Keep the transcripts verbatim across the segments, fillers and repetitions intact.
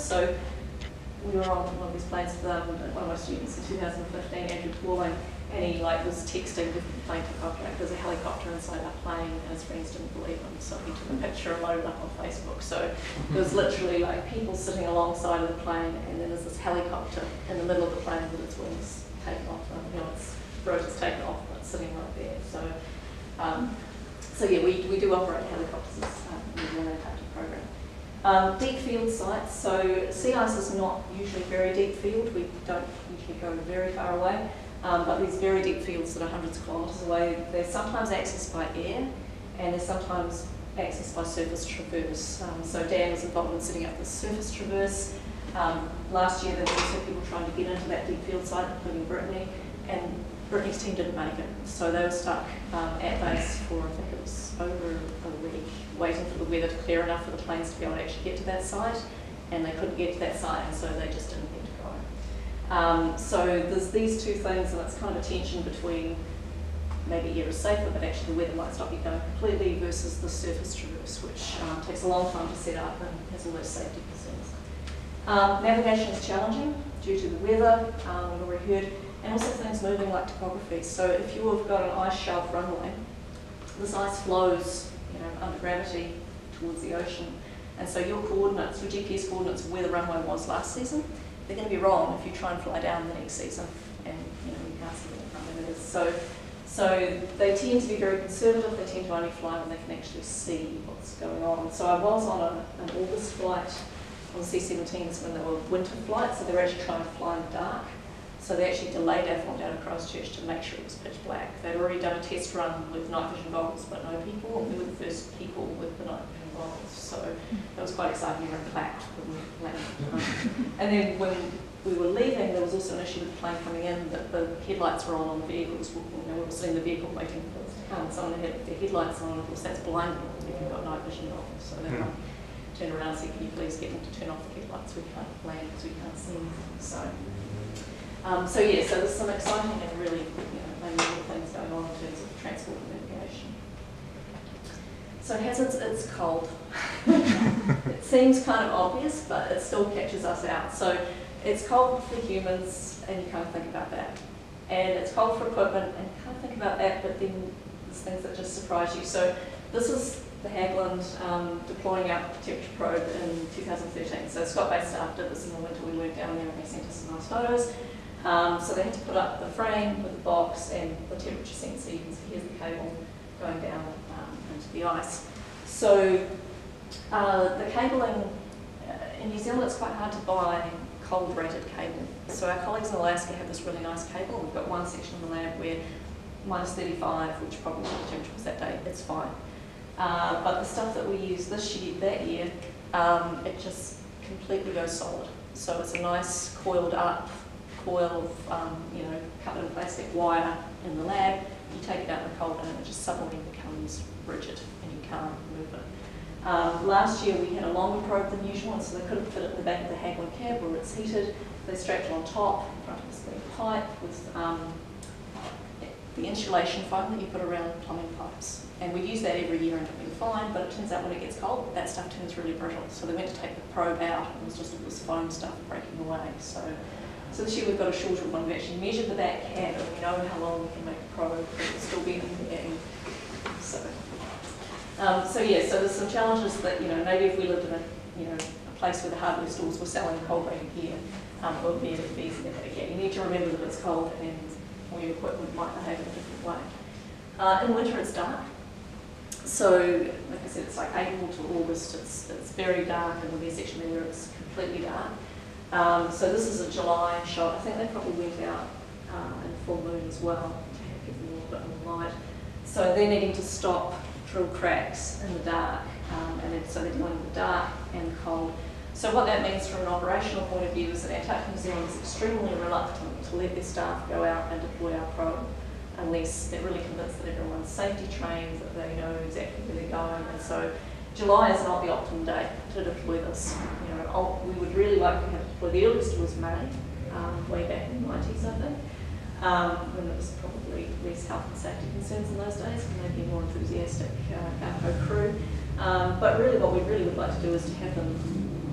So we were on one of these planes with um, one of my students in two thousand fifteen, Andrew Pauling, and he like was texting with the plane took off. There's a helicopter inside our plane, and his friends didn't believe him, so he took a picture and loaded it up on Facebook. So there was literally like people sitting alongside of the plane, and then there's this helicopter in the middle of the plane with its wings taken off, and you know its rotors taken off, but it's sitting right there. So, um, so yeah, we we do operate helicopters um, in the Antarctic program. Um, deep field sites. So sea ice is not usually very deep field. We don't usually go very far away. Um, but these very deep fields that are hundreds of kilometres away, they're sometimes accessed by air, and they're sometimes accessed by surface traverse. Um, so Dan was involved in setting up this surface traverse. Um, last year there were also people trying to get into that deep field site, including Brittany, and Brittany's team didn't make it. So they were stuck um, at base for, I think it was over a week, waiting for the weather to clear enough for the planes to be able to actually get to that site, and they couldn't get to that site, and so they just didn't get to go. Um, so there's these two things, and it's kind of a tension between maybe air is safer, but actually the weather might stop you going completely, versus the surface traverse, which um, takes a long time to set up and has all those safety concerns. Um, navigation is challenging due to the weather, um, we've already heard, and also things moving like topography. So if you have got an ice shelf runway, this ice flows, you know, under gravity towards the ocean, and so your coordinates, your G P S coordinates of where the runway was last season, they're going to be wrong if you try and fly down the next season, and you know you can't see where the runway is. So, so they tend to be very conservative. They tend to only fly when they can actually see what's going on. So I was on a, an August flight on C seventeens when they were winter flights, so they were actually trying to fly in the dark. So they actually delayed our flight down to Christchurch to make sure it was pitch black. They'd already done a test run with night vision goggles, but no people, and we were the first people with the night vision goggles. So that was quite exciting. We were clapped when we landed. And then when we were leaving, there was also an issue with the plane coming in that the headlights were on on the vehicles. You know, we were sitting in the vehicle waiting for us to come. Someone had their headlights on, and of course that's blinding if you've got night vision goggles. So they might turn around and say, can you please get them to turn off the headlights? We can't land because we can't see anything. So. Um, so yeah, so there's some exciting and really, you know, unusual things going on in terms of transport and navigation. So hazards, it's cold. It seems kind of obvious, but it still catches us out. So it's cold for humans, and you can't think about that. And it's cold for equipment, and you can't think about that, but then there's things that just surprise you. So this is the Hägglunds um, deploying our temperature probe in two thousand thirteen. So Scott-based staff did this in the winter. We went down there and they sent us some nice photos. Um, so they had to put up the frame with the box and the temperature sensor. You can see here's the cable going down um, into the ice. So uh, the cabling, uh, in New Zealand it's quite hard to buy cold rated cable. So our colleagues in Alaska have this really nice cable. We've got one section in the lab where minus thirty-five, which probably the temperature was that day, it's fine. Uh, but the stuff that we use this year, that year, um, it just completely goes solid. So it's a nice coiled up coil of, um, you know, covered in plastic wire in the lab. You take it out in the cold and it just suddenly becomes rigid and you can't move it. Um, last year we had a longer probe than usual, and so they couldn't fit it in the back of the Hägglund cab where it's heated. They strapped it on top in front of this big pipe with um, the insulation foam that you put around plumbing pipes. And we use that every year and it'll be fine, but it turns out when it gets cold, that stuff turns really brittle. So they went to take the probe out and it was just all this foam stuff breaking away. So, so this year we've got a shorter one. We've actually measured the back cab and we know how long we can make a probe, but it'll still be in the game. So, um, so yeah, so there's some challenges that, you know, maybe if we lived in a, you know, a place where the hardware stores were selling cold rated gear, um, it would be a bit easier. But yeah, you need to remember that it's cold and all your equipment might behave in a different way. Uh, in winter it's dark. So, like I said, it's like April to August, it's, it's very dark, and there'll be a section there where it's completely dark. Um, so this is a July shot. I think they probably went out uh, in full moon as well to give them a little bit more light. So they're needing to stop drill cracks in the dark, um, and then, so they're dealing with the dark and the cold. So what that means from an operational point of view is that Antarctic New Zealand is extremely reluctant to let their staff go out and deploy our probe, unless they're really convinced that everyone's safety trained, that they know exactly where they're going. And so July is not the optimum date to deploy this. You know, we would really like to have deployed. The earliest was May, um, way back in the nineties, I think, um, when it was probably less health and safety concerns in those days, and maybe a more enthusiastic uh, Garco crew. Um, but really what we really would like to do is to have them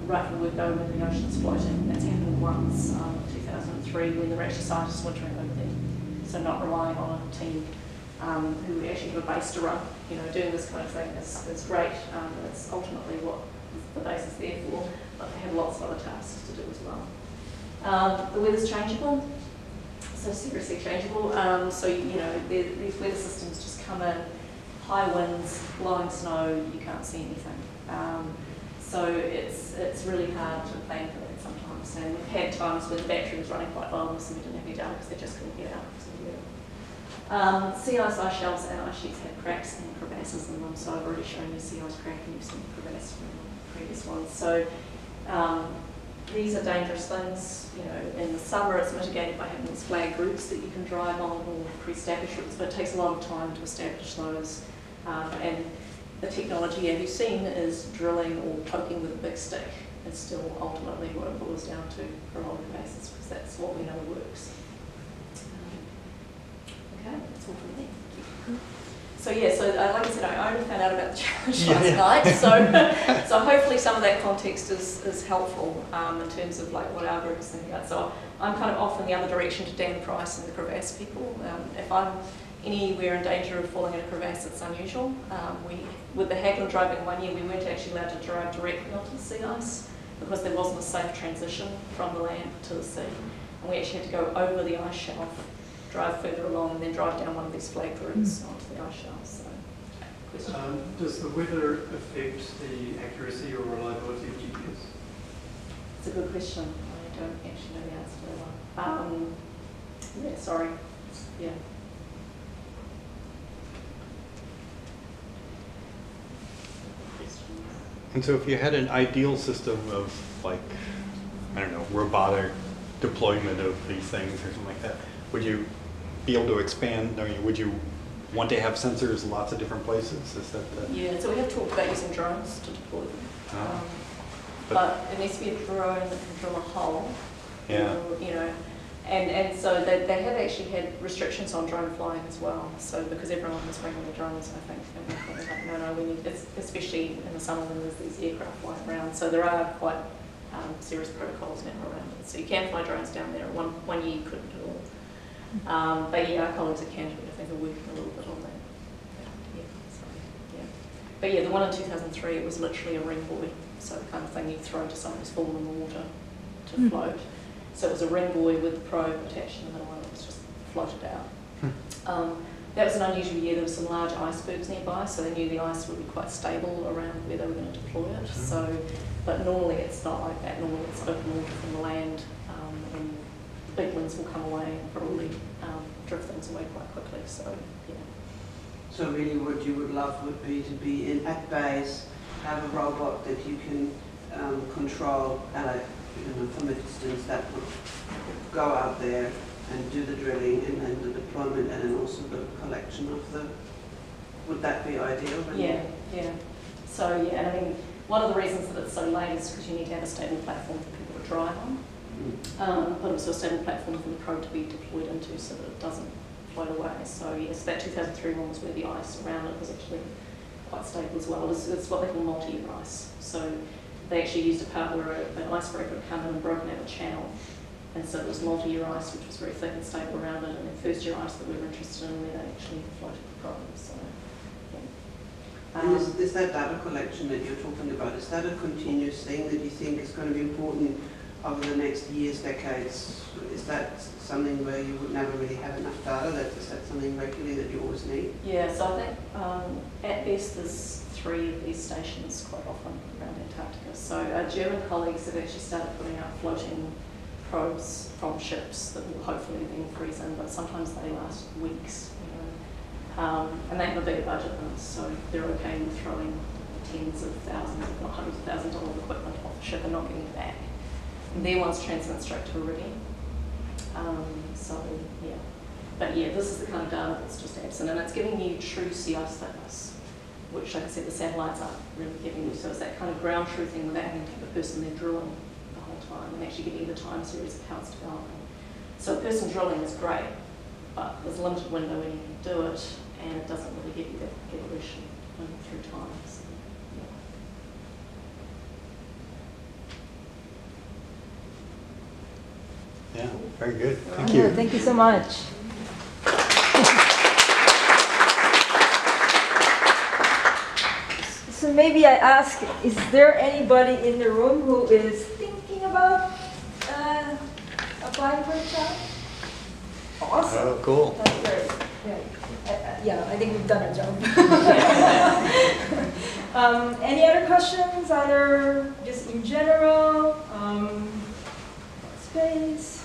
right from the word go when the ocean's floating. That's happened once, um, in two thousand three, when there were actually scientists wintering over there. So not relying on a team um, who actually have a base to run. You know, doing this kind of thing is, is great. Um, it's ultimately what the base is there for, but they have lots of other tasks to do as well. Um, the weather's changeable, so seriously changeable. Um, so, you know, these weather systems just come in, high winds, blowing snow, you can't see anything. Um, so it's it's really hard to plan for that sometimes. And we've had times when the battery was running quite low on this and we didn't have any data because they just couldn't get out because of the weather. Um, sea ice, ice shelves and ice sheets have cracks and crevasses in them, so I've already shown you sea ice crack and you've seen the crevasse from the previous ones. So um, these are dangerous things. You know, in the summer it's mitigated by having these flag routes that you can drive on or pre-established routes, but it takes a lot of time to establish those. Um, and the technology, as you've seen, is drilling or poking with a big stick. It's still ultimately what it boils down to for a lot of cases, because that's what we know works. Um, okay, that's all from me. So yeah, so uh, like I said, I only found out about the challenge yeah, last yeah. night, so so hopefully some of that context is, is helpful um, in terms of like what our group is thinking about. So I'm kind of off in the other direction to Dan Price and the crevasse people. Um, if I'm anywhere in danger of falling in a crevasse, it's unusual. Um, we, with the Hagglund driving one year, we weren't actually allowed to drive directly onto the sea ice because there wasn't a safe transition from the land to the sea. And we actually had to go over the ice shelf, drive further along, and then drive down one of these flagged routes onto the ice shelf. So, question? Um, does the weather affect the accuracy or reliability of G P S? It's a good question. I don't actually know the answer to that one. Um, yeah, sorry. Yeah. And so if you had an ideal system of, like, I don't know, robotic deployment of these things or something like that, would you be able to expand, I mean, would you want to have sensors in lots of different places? Is that the... Yeah, so we have talked about using drones to deploy them. Oh. Um, but, but it needs to be a drone that can drill a hole. Yeah. Or, you know, and, and so they, they have actually had restrictions on drone flying as well. So because everyone was bringing their drones, I think, and they're like, no, no, we need, it's, especially in the summer when there's these aircraft flying around. So there are quite um, serious protocols now around it. So you can fly drones down there. One, one year you couldn't at all. Um, but yeah, our colleagues at Canterbury, I think, are working a little bit on that. Yeah, so, yeah. But yeah, the one in two thousand three, it was literally a ring buoy. So the kind of thing you throw to someone who's fallen in the water to mm. float. So it was a ring buoy with the probe attached in the middle and it was just floated out. Hmm. Um, that was an unusual year. There were some large icebergs nearby, so they knew the ice would be quite stable around where they were going to deploy it. Hmm. So, but normally it's not like that. Normally it's open water from the land, um, and the big winds will come away and probably um, drift things away quite quickly. So, yeah. So really what you would love would be to be in at base, have a robot that you can um, control at a You know, from a distance that would go out there and do the drilling and then the deployment and then also the collection of the, would that be ideal? Yeah, yeah. So yeah, and I mean, one of the reasons that it's so late is because you need to have a stable platform for people to drive on, mm. um, but also a stable platform for the probe to be deployed into so that it doesn't float away. So yes, that two thousand three one was where the ice around it was actually quite stable as well. It's, it's what they call multi-year ice. So they actually used a part where a, an icebreaker had come in and broken out a channel. And so it was multi-year ice, which was very thick and stable around it, and then first-year ice that we were interested in, where they actually floated the probe. So, yeah. Um, and is, is that data collection that you're talking about, is that a continuous thing that you think is going to be important over the next years, decades? Is that something where you would never really have enough data? That, is that something regularly that you always need? Yeah, so I think um, at best there's three of these stations quite often around Antarctica. So our German colleagues have actually started putting out floating probes from ships that will hopefully then freeze in, but sometimes they last weeks, you know. Um, and they have a bigger budget than us, so they're okay with throwing tens of thousands, if not hundreds of thousands of dollars of equipment off the ship and not getting it back. And their ones transmit straight to Iridium. Um, so yeah, but yeah, this is the kind of data that's just absent, and it's giving you true sea ice thickness, which, like I said, the satellites aren't really giving you. So it's that kind of ground truthing without having to have a person there drilling the whole time and actually giving you the time series of how it's developing. So a person drilling is great, but there's a limited window when you can do it, and it doesn't really give you that evolution through time. So, Yeah, very good. Thank Yeah, you. thank you so much. So maybe I ask, is there anybody in the room who is thinking about uh, applying for a job? Awesome. Oh, cool. That's great. Yeah. Uh, uh, yeah, I think we've done our job. um, any other questions, either just in general, um, space?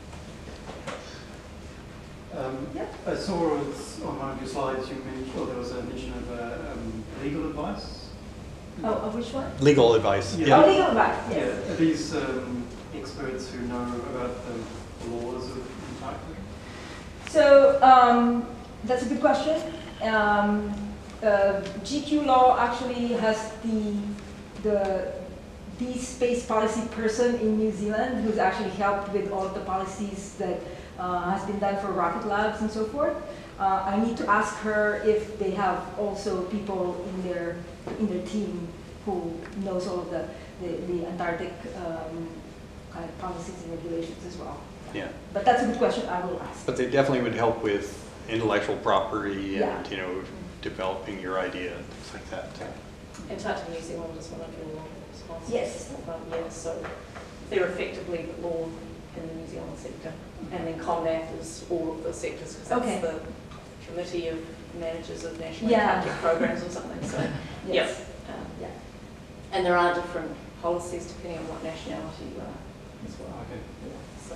Um, Yeah. I saw it's on one of your slides you mentioned, or there was a mention of uh, um, legal advice. Oh, of which one? Legal advice. Yeah. Oh, Yeah. legal advice, Yeah, yes. are these um, experts who know about the laws of entitlement? So um, that's a good question. Um, uh, G Q Law actually has the the the space policy person in New Zealand who's actually helped with all of the policies that uh, has been done for rocket labs and so forth. Uh, I need to ask her if they have also people in their in their team who knows all of the the, the Antarctic um, kind of policies and regulations as well. Yeah. But that's a good question. I will ask. But they definitely would help with intellectual property Yeah. and, you know, developing your idea and things like that. Antarctic New Zealand is one of your law sponsors. Yes. Um, yeah, so they're effectively the law in the New Zealand sector. And then CONNAF is all of the sectors, because that's Okay. the committee of managers of national Yeah. Antarctic programs or something. So, Yes. yep. Um, Yeah. And there are different policies depending on what nationality you are as well. Okay. Yeah, so.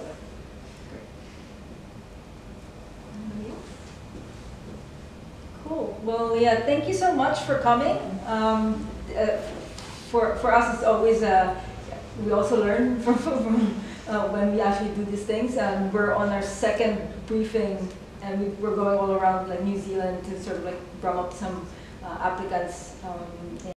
Cool. Well, yeah, thank you so much for coming. Um, uh, for, for us, it's always, uh, we also learn from, from uh, when we actually do these things. And we're on our second briefing, and we, we're going all around like New Zealand to sort of like drum up some uh, applicants. Um,